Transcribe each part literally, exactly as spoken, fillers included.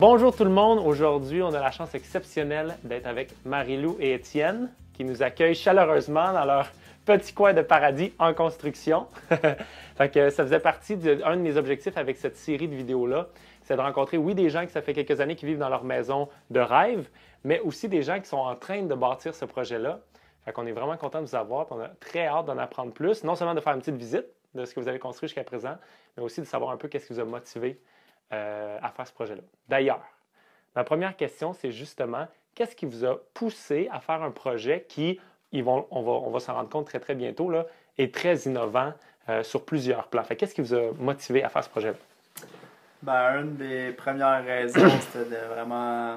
Bonjour tout le monde, aujourd'hui on a la chance exceptionnelle d'être avec Marie-Lou et Étienne qui nous accueillent chaleureusement dans leur petit coin de paradis en construction. Fait que ça faisait partie d'un de mes objectifs avec cette série de vidéos-là, c'est de rencontrer, oui, des gens qui ça fait quelques années qui vivent dans leur maison de rêve, mais aussi des gens qui sont en train de bâtir ce projet-là. Fait qu'on est vraiment content de vous avoir, on a très hâte d'en apprendre plus, non seulement de faire une petite visite de ce que vous avez construit jusqu'à présent, mais aussi de savoir un peu qu'est-ce qui vous a motivé euh, à faire ce projet-là. D'ailleurs, ma première question, c'est justement, qu'est-ce qui vous a poussé à faire un projet qui, ils vont, on va, on va s'en rendre compte très, très bientôt, là, est très innovant euh, sur plusieurs plans. Fait, qu'est-ce qui vous a motivé à faire ce projet-là? Ben, une des premières raisons, c'était de vraiment,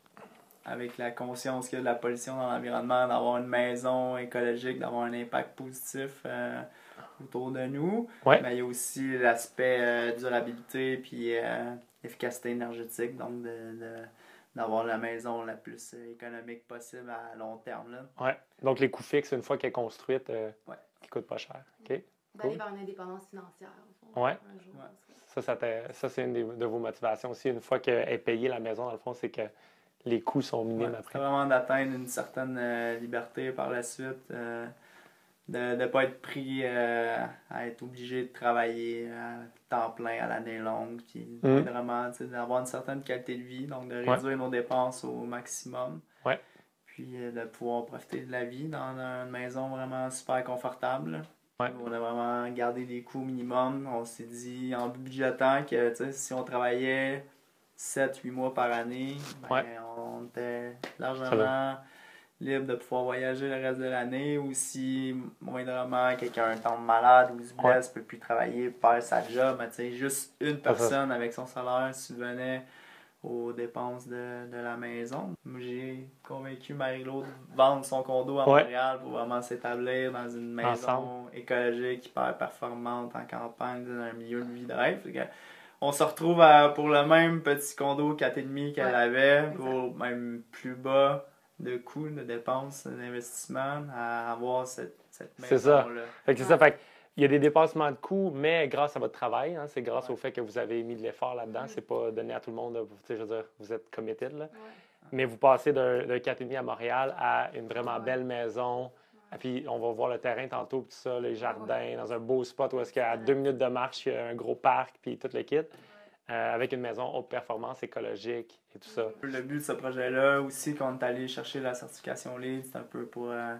avec la conscience qu'il y a de la pollution dans l'environnement, d'avoir une maison écologique, d'avoir un impact positif euh, autour de nous. Ouais. Mais il y a aussi l'aspect euh, durabilité puis euh, efficacité énergétique, donc de, de, d'avoir la maison la plus économique possible à long terme. Là. Ouais. Donc, les coûts fixes, une fois qu'elle est construite, euh, ouais. qui ne coûtent pas cher. OK? D'aller cool. vers une indépendance financière. Au fond, ouais. Un jour, ouais. Ça, ça, ça c'est une des, de vos motivations aussi. Une fois qu'elle est payée, la maison, dans le fond, c'est que les coûts sont minimes ouais, après. C'est vraiment d'atteindre une certaine euh, liberté par la suite. Euh, de ne pas être pris euh, à être obligé de travailler à temps plein à l'année longue. Puis mm. vraiment d'avoir une certaine qualité de vie, donc de réduire ouais. nos dépenses au maximum. Ouais. Puis euh, de pouvoir profiter de la vie dans une maison vraiment super confortable. Ouais. On a vraiment gardé des coûts minimum. On s'est dit en budgétant que si on travaillait sept huit mois par année, ben, ouais. on était largement libre de pouvoir voyager le reste de l'année, ou si moindrement quelqu'un tombe malade ou se blesse, ne peut plus travailler, perd sa job, mais juste une personne avec son salaire subvenait aux dépenses de, de la maison. J'ai convaincu Marie-Lou de vendre son condo à ouais. Montréal pour vraiment s'établir dans une maison Ensemble. écologique, hyper performante en campagne, dans un milieu de vie de rêve. On se retrouve à, pour le même petit condo quatre virgule cinq qu'elle ouais. avait, pour même plus bas de coûts, de dépenses, d'investissement, à avoir cette, cette maison-là. C'est ça. Fait que c'est ça. Fait que il y a des dépassements de coûts, mais grâce à votre travail, hein, c'est grâce ouais. au fait que vous avez mis de l'effort là-dedans. Mm-hmm. C'est pas donné à tout le monde. Je veux dire, vous êtes committed, là. Ouais. Mais vous passez d'un, d'un quatre virgule cinq à Montréal à une vraiment ouais. belle maison. Ouais. Puis on va voir le terrain tantôt, tout ça, les jardins, ouais. dans un beau spot où est-ce qu'à deux minutes de marche, il y a un gros parc, puis tout le kit. Euh, avec une maison haute performance écologique et tout ça. Le but de ce projet-là aussi, quand on est allé chercher la certification LEED, c'est un peu pour euh,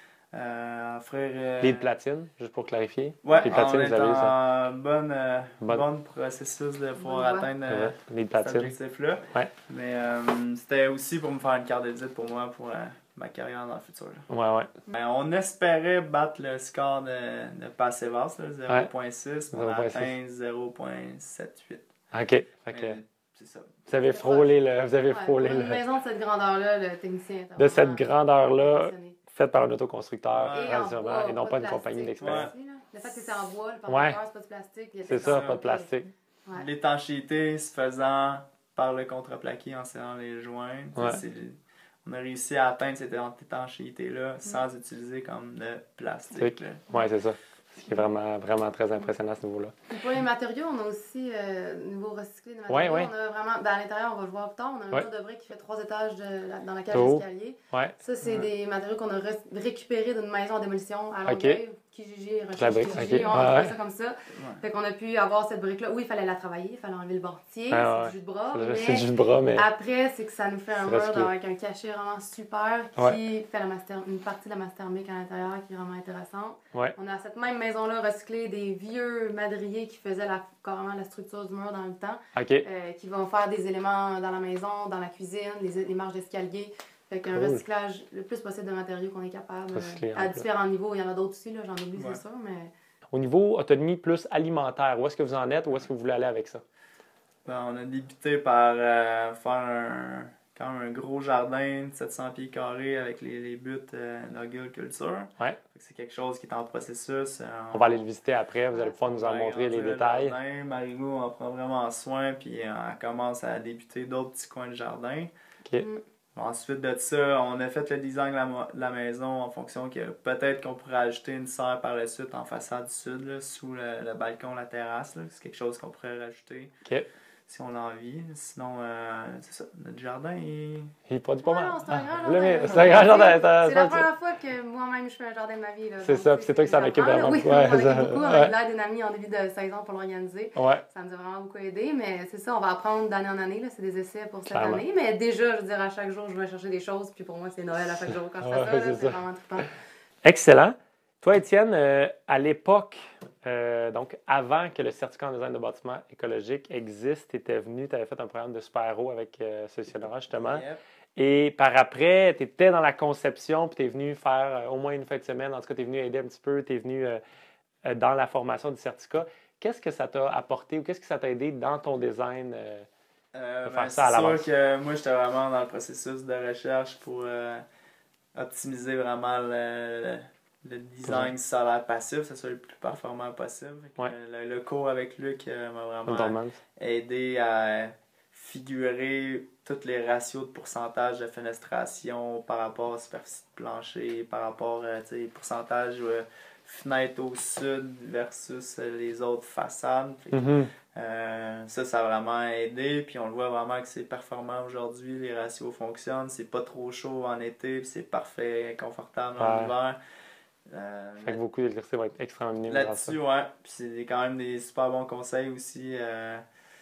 euh, offrir... Euh... LEED Platine, juste pour clarifier. Ouais, LEED Platine, on est vous avez en ça. Bon, euh, bon. bon processus de pouvoir ouais. atteindre euh, ouais. cet objectif-là. Ouais. Mais euh, c'était aussi pour me faire une carte de visite pour moi, pour euh, ma carrière dans le futur. Là. Ouais, ouais. Mais on espérait battre le score de, de Passivas, zéro virgule six, ouais. mais on a atteint zéro virgule soixante-dix-huit. OK. Fait que, c'est ça. Vous avez frôlé le. Vous avez ouais, frôlé une le. maison de cette grandeur-là, le technicien. De cette grandeur-là, faite par un autoconstructeur, et, bois, et non pas, pas une compagnie d'experts. Ouais. Le fait que c'est en bois, le ouais. c'est pas de plastique. C'est ça, pas de plastique. Ouais. L'étanchéité se faisant par le contreplaqué en serrant les joints. Ouais. On a réussi à atteindre cette étanchéité-là sans mm. utiliser comme de plastique. Oui, c'est ça. Ce qui est vraiment, vraiment très impressionnant à ce niveau-là. Et pour les matériaux, on a aussi, euh, niveau recyclé de matériaux, ouais, ouais. on a vraiment, ben, à l'intérieur, on va le voir plus tard, on a un ouais. mur de briques qui fait trois étages de, dans la cage oh. d'escalier. Ouais. Ça, c'est ouais. des matériaux qu'on a ré récupérés d'une maison en démolition à Longueuil. Okay. Kijiji, la brique, Kijiji, okay. on a ouais. fait ça comme ça. Ouais. Fait qu'on a pu avoir cette brique-là. Oui, il fallait la travailler, il fallait enlever le mortier, ah, c'est ouais. du jus de bras. C'est du jus de bras, mais... Après, c'est que ça nous fait un mur recyclé. avec un cachet vraiment super qui ouais. fait la master... une partie de la masse thermique à l'intérieur qui est vraiment intéressante. Ouais. On a cette même maison-là recyclée des vieux madriers qui faisaient la, carrément la structure du mur dans le temps. Okay. Euh, qui vont faire des éléments dans la maison, dans la cuisine, les, les marches d'escalier. Fait qu'un cool. recyclage le plus possible de matériaux qu'on est capable euh, à différents niveaux. Il y en a d'autres aussi, là, j'en oublie, ouais. c'est sûr, mais... Au niveau autonomie plus alimentaire, où est-ce que vous en êtes? Où est-ce que vous voulez aller avec ça? Ben, on a débuté par euh, faire un, quand même un gros jardin de sept cents pieds carrés avec les, les buts euh, d'agriculture. Ouais. C'est quelque chose qui est en processus. Euh, on, on va aller le visiter après, vous allez pouvoir nous en montrer les détails. Le Marie-Lou en prend vraiment soin, puis euh, elle commence à débuter d'autres petits coins de jardin. OK. Mm. Ensuite de ça, on a fait le design de la, de la maison en fonction que peut-être qu'on pourrait ajouter une serre par la suite en façade sud, là, sous le, le balcon, la terrasse. C'est quelque chose qu'on pourrait rajouter. Okay. si on a envie. Sinon, euh, c'est ça, notre jardin est... Il produit pas mal. Non, c'est un grand Le jardin. mien, c'est un grand jardin. C'est la première fois que moi-même je fais un jardin de ma vie. C'est ça, puis c'est toi qui s'en occupe vraiment. Oui, on Ouais, s'en ça- occupe beaucoup. On a eu l'aide d'une amie en début de saison pour l'organiser. Ouais, Ça nous a vraiment beaucoup aidé, mais c'est ça, on va apprendre d'année en année. Là, c'est des essais pour cette Clairement. année. Mais déjà, je veux dire, à chaque jour, je vais chercher des choses. Puis pour moi, c'est Noël à chaque jour quand je fais Ouais, ça. c'est là, C'est ça. vraiment trippant. excellent. Toi, Étienne, euh, à l'époque, euh, donc avant que le certificat en design de bâtiment écologique existe, tu étais venu, tu avais fait un programme de super-héros avec euh, Solutionora, justement. Yep. Et par après, tu étais dans la conception, puis tu es venu faire euh, au moins une fin de semaine. En tout cas, tu es venu aider un petit peu, tu es venu euh, euh, dans la formation du certificat. Qu'est-ce que ça t'a apporté ou qu'est-ce que ça t'a aidé dans ton design? euh, Euh, de ben, faire ça à c'est l'avance. sûr que moi, j'étais vraiment dans le processus de recherche pour euh, optimiser vraiment le, le design solaire passif, que ce soit le plus performant possible. Fait que, Ouais. euh, le, le cours avec Luc euh, m'a vraiment Underman? aidé à figurer tous les ratios de pourcentage de fenestration par rapport à superficie de plancher, par rapport à pourcentage euh, fenêtre au sud versus euh, les autres façades. Fait que, Mhm. euh, ça, ça a vraiment aidé. Puis on le voit vraiment que c'est performant aujourd'hui. Les ratios fonctionnent. C'est pas trop chaud en été. Puis c'est parfait, confortable en Ouais. hiver. Euh, Fait que beaucoup d'électricité va être extrêmement minime. Là-dessus, ouais. Puis c'est quand même des super bons conseils aussi euh,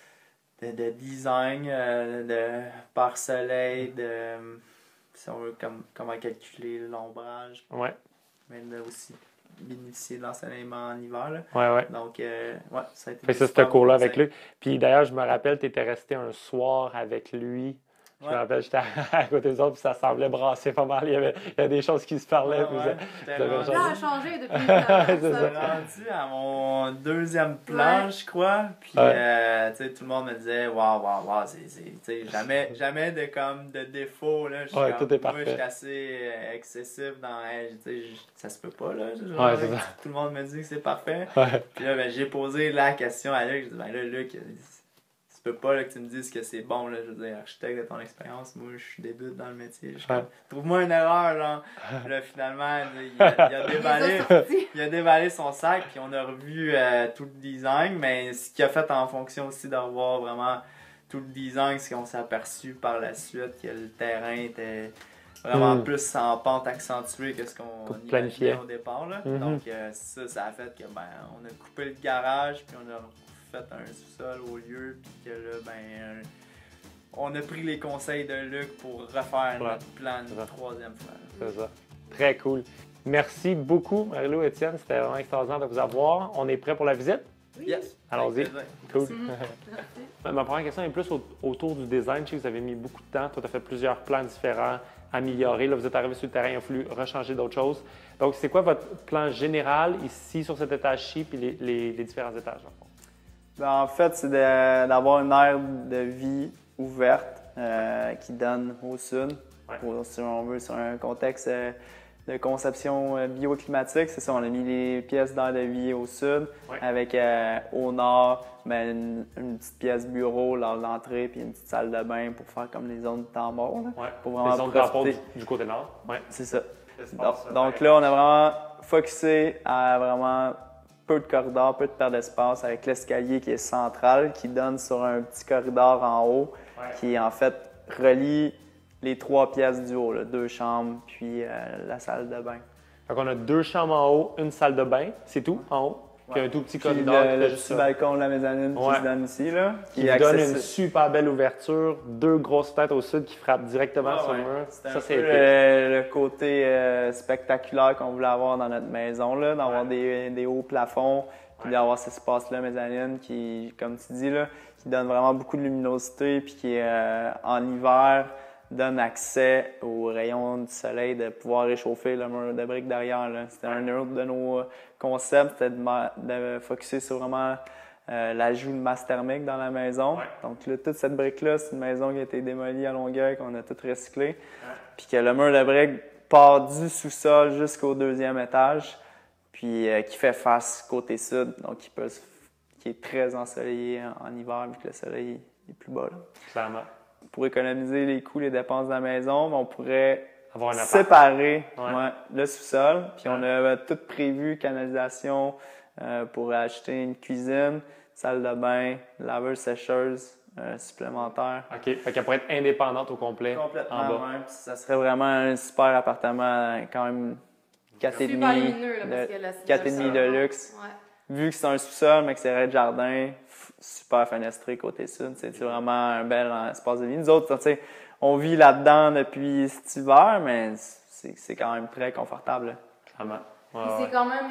de, de design, euh, de par soleil, de si on veut comme, comment calculer l'ombrage, Ouais, mais de aussi bénéficier de l'ensoleillement en hiver. Là. ouais, ouais. Donc, euh, ouais, ça a été Fait que ça, des ce super bons cours-là avec conseils. lui. Puis d'ailleurs, je me rappelle, tu étais resté un soir avec lui. Je Ouais. me rappelle, j'étais à côté des autres, puis ça semblait brasser pas mal. Il y avait, il y avait des choses qui se parlaient. Ouais, puis ouais. ça- J'étais ça avait rendu- Ça a changé depuis le temps, C'est J'étais ça. ça. rendu à mon deuxième plan, Ouais. je crois. Puis, Ouais. euh, tu sais, tout le monde me disait, waouh, waouh, waouh, c'est, c'est, tu sais, jamais, jamais de, comme, de défaut, là. Je suis Ouais, comme- tout est Moi, parfait. je suis assez euh, excessif dans, hey, tu sais, je- ça se peut pas, là. Genre, Ouais, c'est là, ça. tout le monde me dit que c'est parfait. Ouais. Puis là, ben, j'ai posé la question à Luc. J'ai dit, ben là, Luc, tu peux pas là, que tu me dises que c'est bon, là. Je veux dire, architecte de ton expérience, moi, je débute dans le métier. Je suis Ouais. comme, trouve-moi une erreur, genre. Puis là, finalement, il a, il a Il les déballé. a sortis. Il a déballé son sac, puis on a revu euh, tout le design, mais ce qu'il a fait en fonction aussi de revoir vraiment tout le design, c'est qu'on s'est aperçu par la suite que le terrain était vraiment Mm. plus en pente accentuée que ce qu'on Qu'on imaginait planifiait. au départ. Là. Mhm. Donc euh, ça, ça a fait que ben on a coupé le garage, puis on a fait un sous-sol au lieu, puis que là, ben euh, on a pris les conseils de Luc pour refaire Ouais. notre plan C'est ça. une troisième fois. C'est ça. Très cool. Merci beaucoup, Marie-Lou, Étienne. C'était vraiment extraordinaire de vous avoir. On est prêt pour la visite? Oui. Yes! Allons-y. Avec plaisir. Cool. Mhm. Merci. Ma ma première question est plus au- autour du design. Je sais que vous avez mis beaucoup de temps. Toi, tu as fait plusieurs plans différents, améliorés. Là, vous êtes arrivé sur le terrain, il a fallu rechanger d'autres choses. Donc, c'est quoi votre plan général ici sur cet étage-ci puis les, les- les différents étages? en fond? Ben, en fait, c'est de- d'avoir une aire de vie ouverte euh, qui donne au sud. Ouais. Pour, si on veut, sur un contexte euh, de conception euh, bioclimatique, c'est ça, on a mis les pièces d'air de vie au sud, Ouais. avec euh, au nord ben, une, une petite pièce bureau lors de l'entrée, puis une petite salle de bain pour faire comme les zones de temps mort. là. Ouais. Pour Les vraiment zones de tampons profiter. du, du côté nord. Ouais. C'est ça. L'espace, Donc, donc ouais. là, on a vraiment focusé à vraiment peu de corridors, peu de perte d'espace avec l'escalier qui est central, qui donne sur un petit corridor en haut, Ouais. qui en fait relie les trois pièces du haut, là, deux chambres, puis euh, la salle de bain. Donc, on a deux chambres en haut, une salle de bain, c'est tout, en haut. Puis Ouais. un tout petit Puis corridor. le, qui le fait petit juste ça. balcon de la mezzanine Ouais. qui se donne ici, là, Qui qui est vous donne une accessible. super belle ouverture, deux grosses têtes au sud qui frappent directement Ah sur ouais. le mur. C'était un Ça, c'est peu épique. le, le côté euh, spectaculaire qu'on voulait avoir dans notre maison, là, d'avoir Ouais. des, des hauts plafonds, puis Ouais. d'avoir cet espace-là mezzanine qui, comme tu dis, là, qui donne vraiment beaucoup de luminosité, puis qui, euh, en hiver, donne accès aux rayons du soleil, de pouvoir réchauffer le mur de briques derrière. là. C'était un autre de nos concepts, c'était de, ma- de focusser sur vraiment euh, l'ajout de masse thermique dans la maison. Ouais. Donc là, toute cette brique-là, c'est une maison qui a été démolie à Longueuil, qu'on a toute recyclée. Puis que le mur de briques part du sous-sol jusqu'au deuxième étage, puis euh, qui fait face côté sud, donc qui, peut, se- qui est très ensoleillé en, en hiver, vu que le soleil est plus bas. là. Clairement. Pour économiser les coûts, les dépenses de la maison, ben, on pourrait Avoir un appart. séparer Ouais. ouais, le sous-sol, puis on Ouais. a tout prévu, canalisation euh, pour acheter une cuisine, salle de bain, laveuse sécheuse euh, supplémentaire. OK. Fait qu'elle pourrait être indépendante au complet. Complètement, en bas. ouais. Puis ça serait vraiment un super appartement, quand même quatre virgule cinq de, quatre virgule cinq de luxe. Ouais. Vu que c'est un sous-sol, mais que c'est rez-de-jardin, super fenestré côté sud. C'est vraiment un bel espace de vie. Nous autres, on vit là-dedans depuis cet hiver, mais c'est quand même très confortable. Clairement. Ouais, ouais. C'est quand même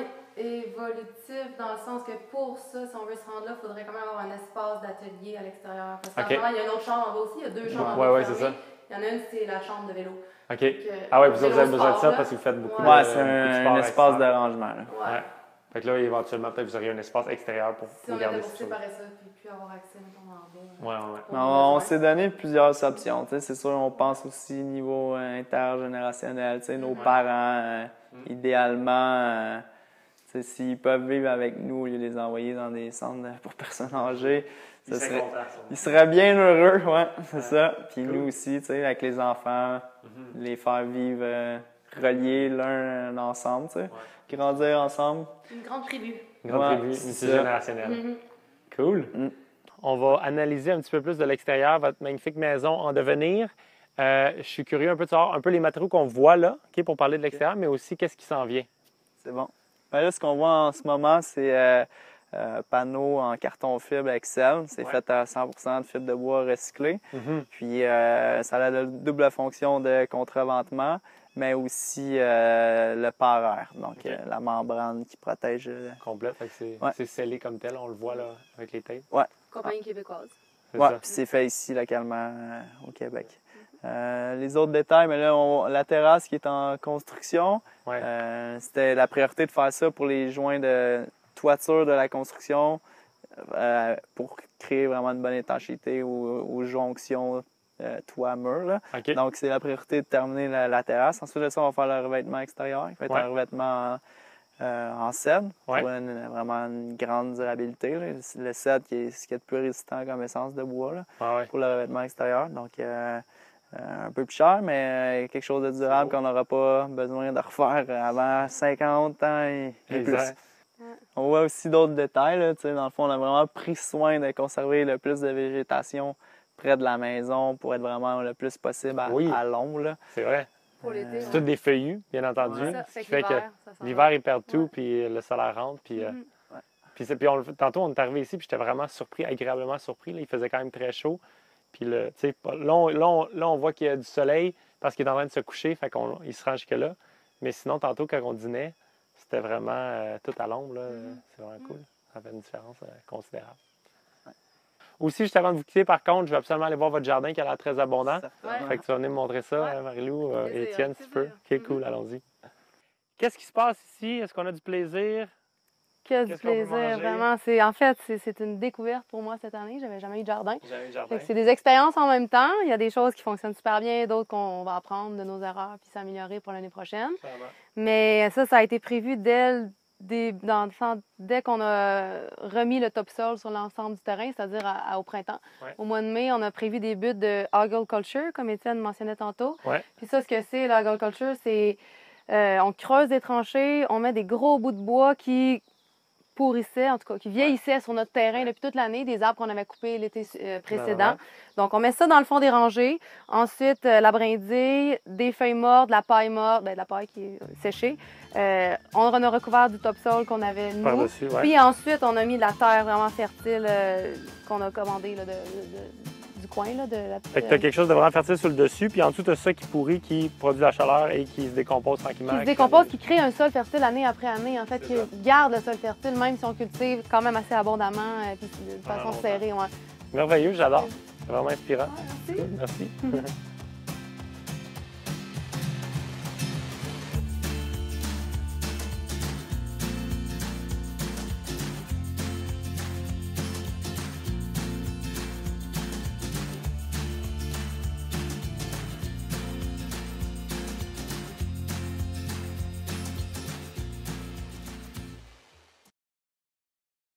évolutif dans le sens que pour ça, si on veut se rendre là, il faudrait quand même avoir un espace d'atelier à l'extérieur. Parce qu'en okay. il y a une autre chambre en bas aussi, il y a deux chambres ouais, en bas. Ouais, c'est ça. Il y en a une, c'est la chambre de vélo. OK. Donc, ah ouais, vous avez besoin de ça parce que vous faites beaucoup ouais, de Ouais, c'est un, un espace de rangement. Là. Ouais. ouais. Fait que là, éventuellement, peut-être vous auriez un espace extérieur pour si vous on garder ça. Si on avait ça, puis plus avoir accès, mettons, en bas. Ouais, ouais. On, on s'est donné plusieurs options. C'est sûr, on pense aussi niveau intergénérationnel. Nos ouais. parents, euh, mm. idéalement... Euh, s'ils peuvent vivre avec nous au lieu de les envoyer dans des centres pour personnes âgées, ça ils, serait, contents, ils seraient bien heureux, ouais, c'est ouais. ça. Puis cool. Nous aussi, tu sais, avec les enfants, mm-hmm. les faire vivre euh, reliés l'un ensemble, tu sais, ouais. grandir ensemble. Une grande tribu. Une grande ouais, tribu, multigénérationnelle. Mm-hmm. Cool. Mm. On va analyser un petit peu plus de l'extérieur votre magnifique maison en devenir. Euh, je suis curieux un peu de savoir un peu les matériaux qu'on voit là, okay, pour parler de l'extérieur, mais aussi qu'est-ce qui s'en vient. C'est bon. Ben là, ce qu'on voit en ce moment, c'est euh, euh, panneaux en carton fibre Excel. C'est ouais. fait à cent pour cent de fibre de bois recyclée. Mm-hmm. Puis euh, ça a la double fonction de contreventement, mais aussi euh, le pare-air, donc okay. euh, la membrane qui protège. Euh... Complète, c'est ouais. scellé comme tel, on le voit là avec les tapes. Ouais. Compagnie québécoise. Oui, puis c'est fait ici localement euh, au Québec. Euh, les autres détails, mais là, on, la terrasse qui est en construction, ouais. euh, c'était la priorité de faire ça pour les joints de toiture de la construction euh, pour créer vraiment une bonne étanchéité aux, aux jonctions euh, toit-mur. Okay. Donc, c'est la priorité de terminer la, la terrasse. Ensuite de ça, on va faire le revêtement extérieur, qui va être ouais. un revêtement en, euh, en cèdre ouais. pour une, vraiment une grande durabilité. Là. Le cèdre qui est ce qui est le plus résistant comme essence de bois là, ah ouais. pour le revêtement extérieur. Donc, euh, Euh, un peu plus cher, mais quelque chose de durable qu'on n'aura pas besoin de refaire avant cinquante ans et, et plus. Ouais. On voit aussi d'autres détails. Là, dans le fond, on a vraiment pris soin de conserver le plus de végétation près de la maison pour être vraiment le plus possible à, oui. à l'ombre. C'est vrai. Pour l'été. Euh... C'est tout des feuillus, bien entendu. Ouais. Ce qui fait que l'hiver, ils perdent tout, ouais. puis le soleil rentre. Puis, mm-hmm. euh... ouais. puis, puis on, tantôt, on est arrivé ici, puis j'étais vraiment surpris, agréablement surpris. Là. Il faisait quand même très chaud. Puis le, là, on, là, on, là, on voit qu'il y a du soleil parce qu'il est en train de se coucher, fait qu'on il se rend jusque-là. Mais sinon, tantôt, quand on dînait, c'était vraiment euh, tout à l'ombre. Mm-hmm. C'est vraiment cool. Ça fait une différence euh, considérable. Ouais. Aussi, juste avant de vous quitter, par contre, je vais absolument aller voir votre jardin qui a l'air très abondant. Ouais. Fait que tu vas venir me montrer ça, ouais. hein, Marie-Lou euh, et Étienne, si tu peux. OK, mm-hmm. cool, allons-y. Qu'est-ce qui se passe ici? Est-ce qu'on a du plaisir? Que du plaisir, vraiment. C'est, en fait, c'est, c'est une découverte pour moi cette année. J'avais jamais eu de jardin. Jamais eu de jardin. C'est des expériences en même temps. Il y a des choses qui fonctionnent super bien, d'autres qu'on va apprendre de nos erreurs puis s'améliorer pour l'année prochaine. Vraiment. Mais ça, ça a été prévu dès, dès, dans le sens, dès qu'on a remis le topsoil sur l'ensemble du terrain, c'est-à-dire à, à, au printemps. Ouais. Au mois de mai, on a prévu des buts de agriculture, comme Étienne mentionnait tantôt. Ouais. Puis ça, ce que c'est, l'agriculture, c'est euh, on creuse des tranchées, on met des gros bouts de bois qui pourrissaient, en tout cas, qui vieillissaient ouais. sur notre terrain depuis toute l'année, des arbres qu'on avait coupés l'été euh, précédent. Donc, on met ça dans le fond des rangées. Ensuite, euh, la brindille, des feuilles mortes, de la paille morte, ben, de la paille qui est séchée. Euh, on a recouvert du topsoil qu'on avait nous. Par-dessus, ouais. Puis ensuite, on a mis de la terre vraiment fertile euh, qu'on a commandée là, de, de, de du coin. Là, de la... Fait que tu as quelque chose de vraiment fertile sur le dessus, puis en dessous, tu as ça qui pourrit, qui produit de la chaleur et qui se décompose tranquillement. Qui se décompose, qui crée un sol fertile année après année, en fait, qui garde le sol fertile, même si on cultive quand même assez abondamment, et puis de façon ah, serrée. Ouais. Merveilleux, j'adore. C'est vraiment inspirant. Ouais, merci. Merci.